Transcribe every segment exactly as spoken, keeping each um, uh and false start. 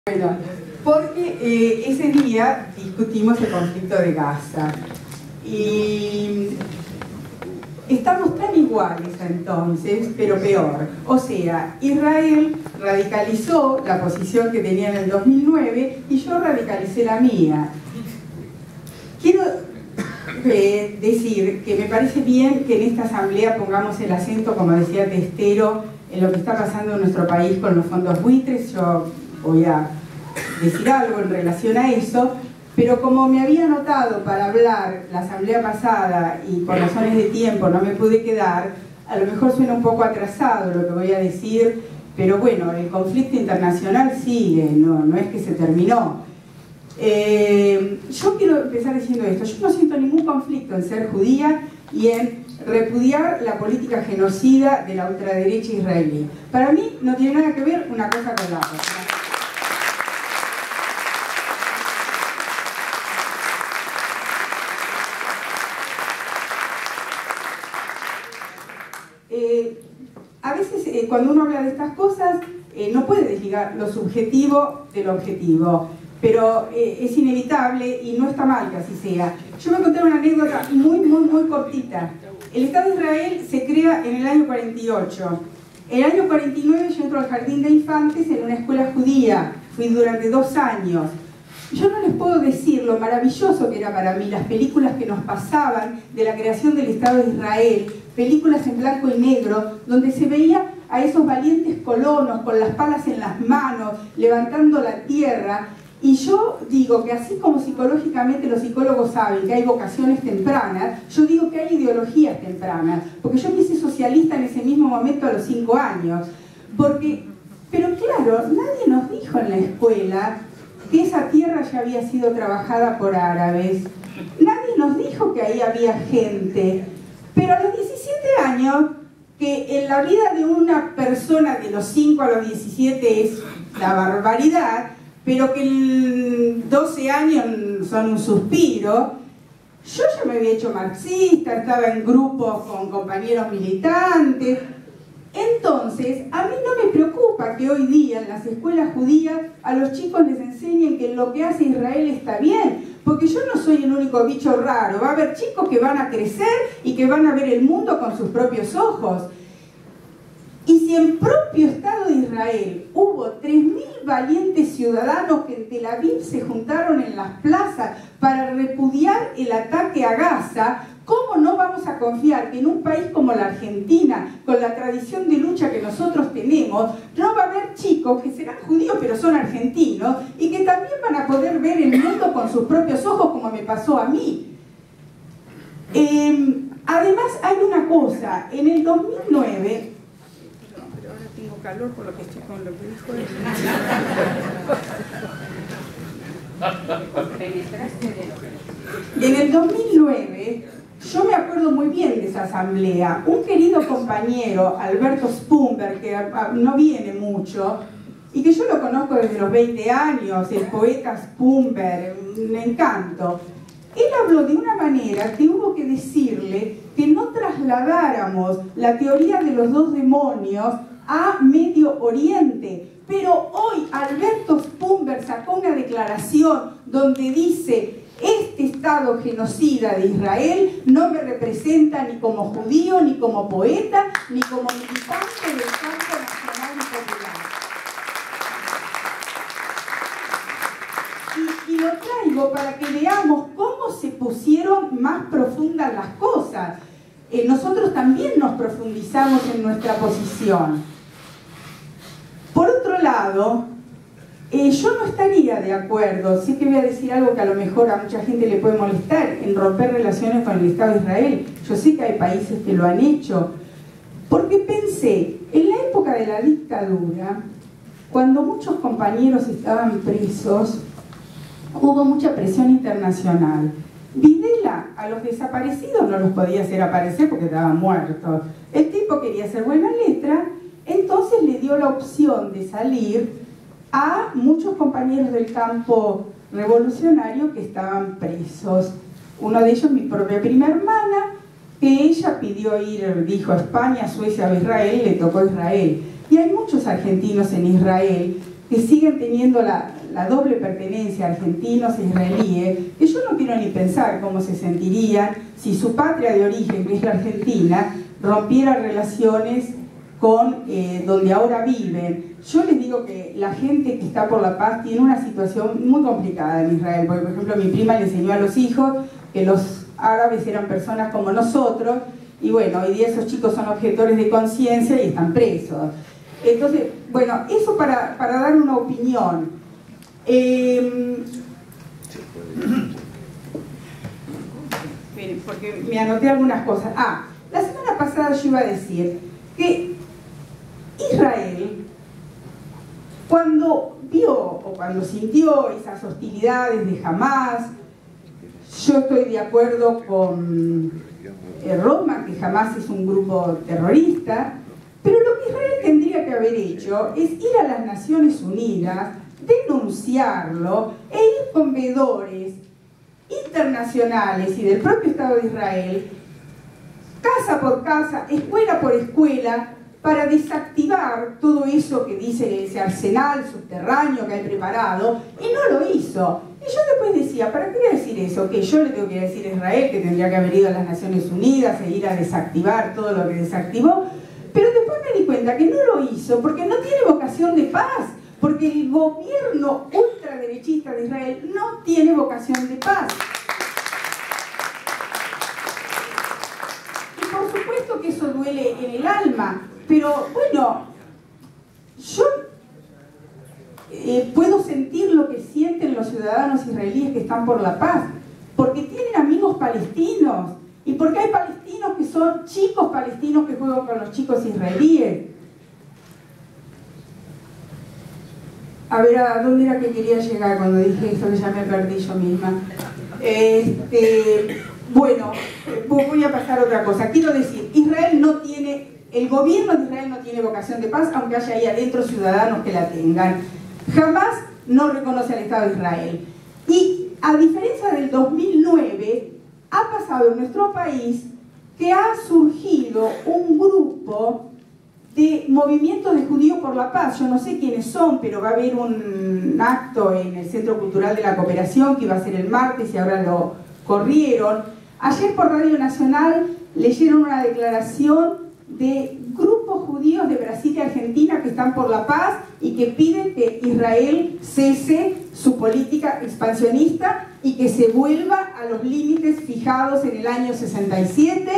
Bueno, porque eh, ese día discutimos el conflicto de Gaza y estamos tan iguales entonces, pero peor. O sea, Israel radicalizó la posición que tenía en el dos mil nueve y yo radicalicé la mía. Quiero eh, decir que me parece bien que en esta asamblea pongamos el acento, como decía Testero, en lo que está pasando en nuestro país con los fondos buitres. Yo voy a decir algo en relación a eso, pero como me había anotado para hablar la asamblea pasada y por razones de tiempo no me pude quedar, a lo mejor suena un poco atrasado lo que voy a decir, pero bueno, el conflicto internacional sigue, no, no es que se terminó. Eh, yo quiero empezar diciendo esto: yo no siento ningún conflicto en ser judía y en repudiar la política genocida de la ultraderecha israelí. Para mí no tiene nada que ver una cosa con la otra. Eh, a veces eh, cuando uno habla de estas cosas eh, no puede desligar lo subjetivo del objetivo, pero eh, es inevitable y no está mal que así sea. Yo voy a contar una anécdota muy, muy, muy cortita. El Estado de Israel se crea en el año cuarenta y ocho. En el año cuarenta y nueve yo entro al jardín de infantes en una escuela judía. Fui durante dos años. Yo no les puedo decir lo maravilloso que era para mí las películas que nos pasaban de la creación del Estado de Israel, películas en blanco y negro, donde se veía a esos valientes colonos con las palas en las manos, levantando la tierra. Y yo digo que así como psicológicamente los psicólogos saben que hay vocaciones tempranas, yo digo que hay ideologías tempranas, porque yo me hice socialista en ese mismo momento a los cinco años. Porque, pero claro, nadie nos dijo en la escuela que esa tierra ya había sido trabajada por árabes. Nadie nos dijo que ahí había gente. Pero a los diecisiete años, que en la vida de una persona de los cinco a los diecisiete es la barbaridad, pero que en doce años son un suspiro, yo ya me había hecho marxista, estaba en grupos con compañeros militantes. Entonces, a mí no me preocupa que hoy día en las escuelas judías a los chicos les enseñen que lo que hace Israel está bien, porque yo no soy el único bicho raro. Va a haber chicos que van a crecer y que van a ver el mundo con sus propios ojos. Y si en propio Estado de Israel hubo tres mil valientes ciudadanos que en Tel Aviv se juntaron en las plazas para repudiar el ataque a Gaza, ¿cómo no vamos a confiar que en un país como la Argentina, con la tradición de lucha que nosotros tenemos, no va a haber chicos que serán judíos pero son argentinos y que también van a poder ver el mundo con sus propios ojos, como me pasó a mí? Eh, además hay una cosa, en el dos mil nueve... Pero ahora tengo calor por lo que estoy con lo que dijo él. En el dos mil nueve... yo me acuerdo muy bien de esa asamblea. Un querido compañero, Alberto Spumberg, que no viene mucho, y que yo lo conozco desde los veinte años, el poeta Spumberg, un encanto. Él habló de una manera que hubo que decirle que no trasladáramos la teoría de los dos demonios a Medio Oriente. Pero hoy Alberto Spumberg sacó una declaración donde dice: este Estado genocida de Israel no me representa ni como judío, ni como poeta, ni como militante del campo nacional y popular. Y, y lo traigo para que veamos cómo se pusieron más profundas las cosas. Eh, nosotros también nos profundizamos en nuestra posición. Por otro lado, Eh, yo no estaría de acuerdo, sí que voy a decir algo que a lo mejor a mucha gente le puede molestar, en romper relaciones con el Estado de Israel. Yo sé que hay países que lo han hecho, porque pensé, en la época de la dictadura, cuando muchos compañeros estaban presos, hubo mucha presión internacional. Videla a los desaparecidos no los podía hacer aparecer porque estaban muertos. El tipo quería hacer buena letra, entonces le dio la opción de salir a muchos compañeros del campo revolucionario que estaban presos. Uno de ellos, mi propia prima hermana, que ella pidió ir, dijo, a España, Suecia o Israel, le tocó Israel. Y hay muchos argentinos en Israel que siguen teniendo la, la doble pertenencia a argentinos e israelíes, que yo no quiero ni pensar cómo se sentirían si su patria de origen, que es la Argentina, rompiera relaciones con eh, donde ahora viven. Yo les digo que la gente que está por la paz tiene una situación muy complicada en Israel, porque por ejemplo mi prima le enseñó a los hijos que los árabes eran personas como nosotros, y bueno, hoy día esos chicos son objetores de conciencia y están presos. Entonces, bueno, eso para, para dar una opinión. Eh, porque me anoté algunas cosas. Ah, la semana pasada yo iba a decir que Israel, cuando vio o cuando sintió esas hostilidades de Hamás, yo estoy de acuerdo con eh, Roma, que Hamás es un grupo terrorista, pero lo que Israel tendría que haber hecho es ir a las Naciones Unidas, denunciarlo e ir con veedores internacionales y del propio Estado de Israel, casa por casa, escuela por escuela, para desactivar todo eso que dice ese arsenal subterráneo que hay preparado, y no lo hizo. Y yo después decía, ¿para qué voy a decir eso? Que yo le tengo que decir a Israel que tendría que haber ido a las Naciones Unidas e ir a desactivar todo lo que desactivó. Pero después me di cuenta que no lo hizo porque no tiene vocación de paz, porque el gobierno ultraderechista de Israel no tiene vocación de paz. Y por supuesto que eso duele en el alma, pero bueno, yo eh, puedo sentir lo que sienten los ciudadanos israelíes que están por la paz, porque tienen amigos palestinos, y porque hay palestinos que son chicos palestinos que juegan con los chicos israelíes. A ver, ¿a dónde era que quería llegar cuando dije esto que ya me perdí yo misma? Este, bueno, voy a pasar a otra cosa. Quiero decir, Israel no tiene, el gobierno de Israel no tiene vocación de paz, aunque haya ahí adentro ciudadanos que la tengan. Jamás no reconoce al Estado de Israel. Y a diferencia del dos mil nueve, ha pasado en nuestro país que ha surgido un grupo de movimientos de judíos por la paz. Yo no sé quiénes son, pero va a haber un acto en el Centro Cultural de la Cooperación que iba a ser el martes y ahora lo corrieron. Ayer por Radio Nacional leyeron una declaración de grupos judíos de Brasil y Argentina que están por la paz y que piden que Israel cese su política expansionista y que se vuelva a los límites fijados en el año sesenta y siete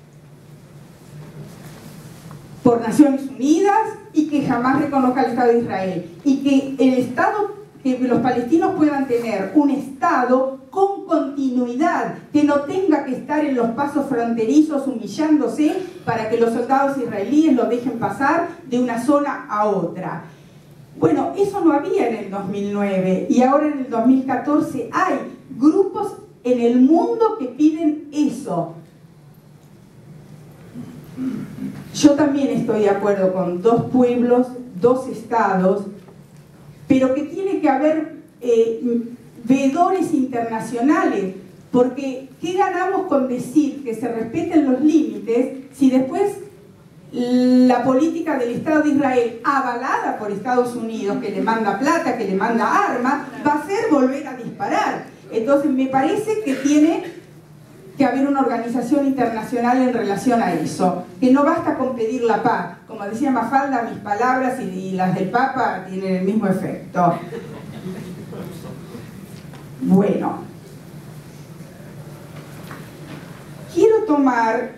por Naciones Unidas, y que jamás reconozca el Estado de Israel, y que el Estado, que los palestinos puedan tener un Estado con continuidad, que no tenga que estar en los pasos fronterizos humillándose para que los soldados israelíes lo dejen pasar de una zona a otra. Bueno, eso no había en el dos mil nueve, y ahora en el dos mil catorce hay grupos en el mundo que piden eso. Yo también estoy de acuerdo con dos pueblos, dos estados, pero que tiene que haber eh, veedores internacionales, porque ¿qué ganamos con decir que se respeten los límites si después la política del Estado de Israel, avalada por Estados Unidos, que le manda plata, que le manda armas, va a hacer volver a disparar? Entonces me parece que tiene que haber una organización internacional en relación a eso, que no basta con pedir la paz. Como decía Mafalda, mis palabras y las del Papa tienen el mismo efecto. Bueno, quiero tomar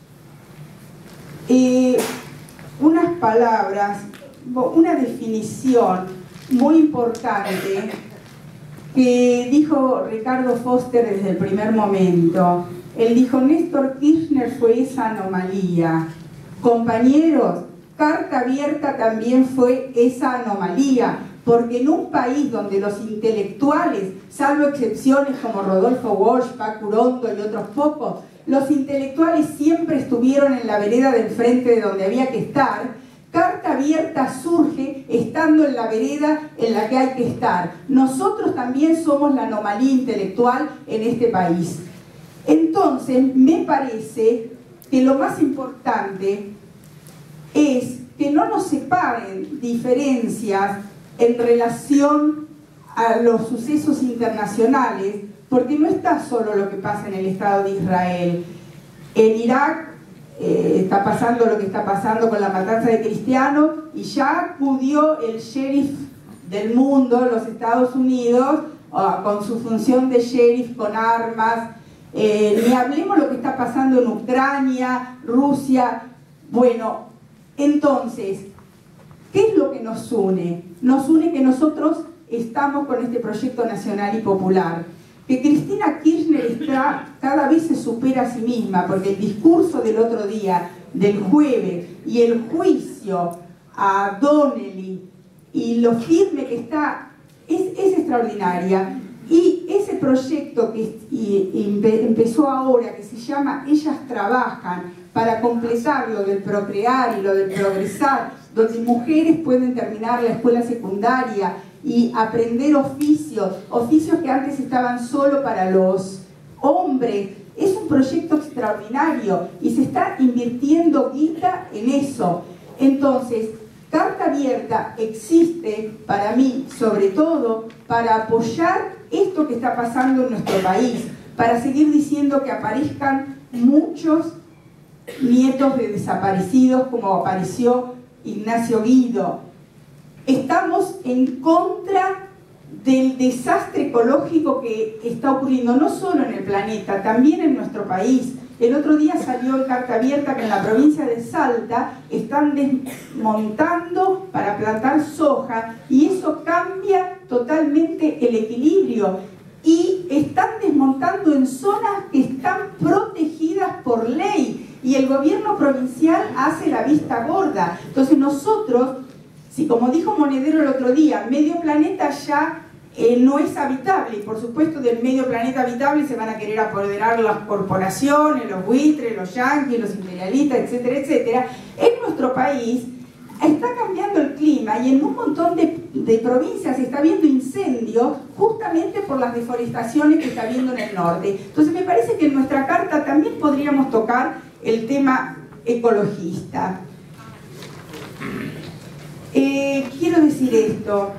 eh, unas palabras, una definición muy importante que dijo Ricardo Foster desde el primer momento. Él dijo: Néstor Kirchner fue esa anomalía. Compañeros, Carta Abierta también fue esa anomalía, porque en un país donde los intelectuales, salvo excepciones como Rodolfo Walsh, Paco Urondo y otros pocos, los intelectuales siempre estuvieron en la vereda del frente de donde había que estar, Carta Abierta surge estando en la vereda en la que hay que estar. Nosotros también somos la anomalía intelectual en este país. Entonces, me parece que lo más importante es que no nos separen diferencias en relación a los sucesos internacionales, porque no está solo lo que pasa en el Estado de Israel. En Irak eh, está pasando lo que está pasando con la matanza de cristianos, y ya acudió el sheriff del mundo, los Estados Unidos, oh, con su función de sheriff, con armas. Eh, ni hablemos lo que está pasando en Ucrania, Rusia. Bueno, entonces, ¿qué es lo que nos une? Nos une que nosotros estamos con este proyecto nacional y popular. Que Cristina Kirchner está, cada vez se supera a sí misma, porque el discurso del otro día, del jueves, y el juicio a Donnelly, y lo firme que está, es, es extraordinaria. Y ese proyecto que y, y empezó ahora, que se llama Ellas Trabajan, para completar lo del procrear y lo del progresar, donde mujeres pueden terminar la escuela secundaria y aprender oficios, oficios que antes estaban solo para los hombres. Es un proyecto extraordinario y se está invirtiendo guita en eso. Entonces, Carta Abierta existe para mí, sobre todo, para apoyar esto que está pasando en nuestro país, para seguir diciendo que aparezcan muchos nietos de desaparecidos, como apareció Ignacio Guido. Estamos en contra del desastre ecológico que está ocurriendo no solo en el planeta, también en nuestro país. El otro día salió en Carta Abierta que en la provincia de Salta están desmontando para plantar soja, y eso cambia totalmente el equilibrio, y están desmontando en zonas que están protegidas por ley, y el gobierno provincial hace la vista gorda. Entonces nosotros, si como dijo Monedero el otro día, medio planeta ya eh, no es habitable, y por supuesto del medio planeta habitable se van a querer apoderar las corporaciones, los buitres, los yanquis, los imperialistas, etcétera, etcétera. En nuestro país está cambiando el clima, y en un montón de, de provincias está habiendo incendios justamente por las deforestaciones que está habiendo en el norte. Entonces me parece que en nuestra carta también podríamos tocar el tema ecologista. Eh, quiero decir esto: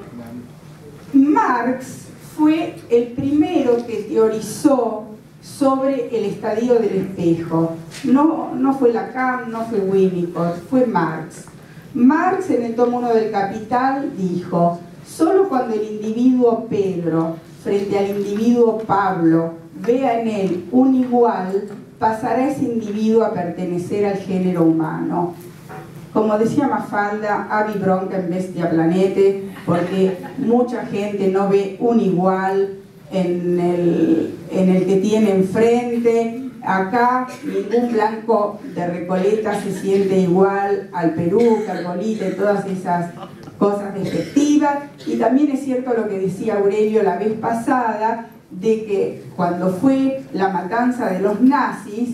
Marx fue el primero que teorizó sobre el estadio del espejo. No, no fue Lacan, no fue Winnicott, fue Marx. Marx, en el tomo uno del Capital, dijo: solo cuando el individuo Pedro, frente al individuo Pablo, vea en él un igual, pasará ese individuo a pertenecer al género humano. Como decía Mafalda, Avi bronca en bestia planete, porque mucha gente no ve un igual en el, en el que tiene enfrente. Acá ningún blanco de Recoleta se siente igual al Perú, Carbolita y todas esas cosas despectivas. Y también es cierto lo que decía Aurelio la vez pasada, de que cuando fue la matanza de los nazis,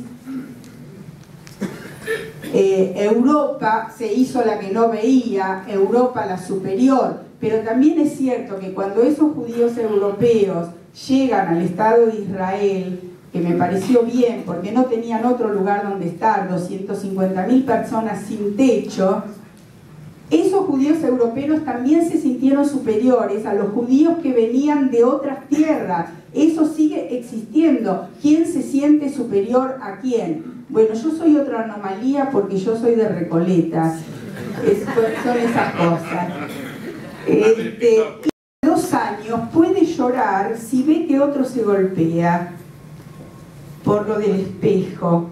eh, Europa se hizo la que no veía, Europa la superior. Pero también es cierto que cuando esos judíos europeos llegan al Estado de Israel, que me pareció bien porque no tenían otro lugar donde estar, doscientas cincuenta mil personas sin techo, esos judíos europeos también se sintieron superiores a los judíos que venían de otras tierras. Eso sigue existiendo. ¿Quién se siente superior a quién? Bueno, yo soy otra anomalía porque yo soy de Recoleta. Es, son esas cosas. Este, y dos años puede llorar si ve que otro se golpea por lo del espejo.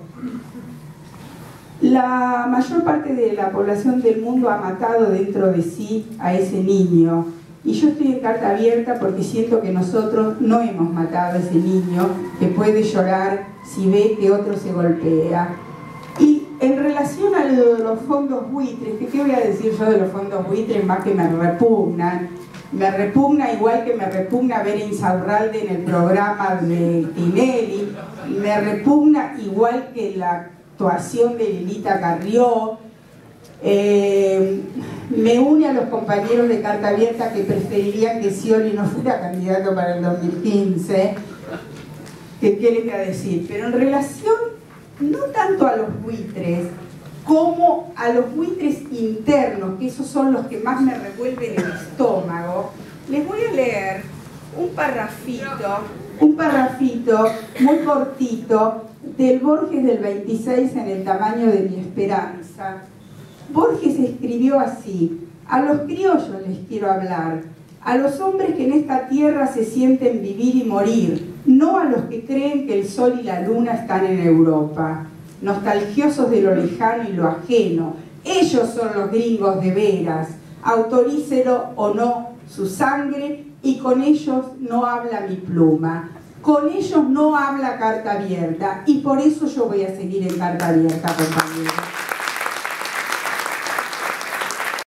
La mayor parte de la población del mundo ha matado dentro de sí a ese niño, y yo estoy en Carta Abierta porque siento que nosotros no hemos matado a ese niño que puede llorar si ve que otro se golpea. Y en relación a lo de los fondos buitres, que qué voy a decir yo de los fondos buitres más que me repugnan, me repugna igual que me repugna ver a Insaurralde en el programa de Tinelli, me repugna igual que la actuación de Lilita Carrió. Eh, me une a los compañeros de Carta Abierta que preferirían que Scioli no fuera candidato para el dos mil quince. ¿Qué, qué les voy a decir? Pero en relación no tanto a los buitres como a los buitres internos, que esos son los que más me revuelven el estómago, les voy a leer parrafito, un parrafito muy cortito del Borges del veintiséis en el tamaño de mi esperanza. Borges escribió así: a los criollos les quiero hablar, a los hombres que en esta tierra se sienten vivir y morir, no a los que creen que el sol y la luna están en Europa, nostalgiosos de lo lejano y lo ajeno. Ellos son los gringos de veras, autorícelo o no su sangre, y con ellos no habla mi pluma. Con ellos no habla Carta Abierta, y por eso yo voy a seguir en Carta Abierta, compañeros.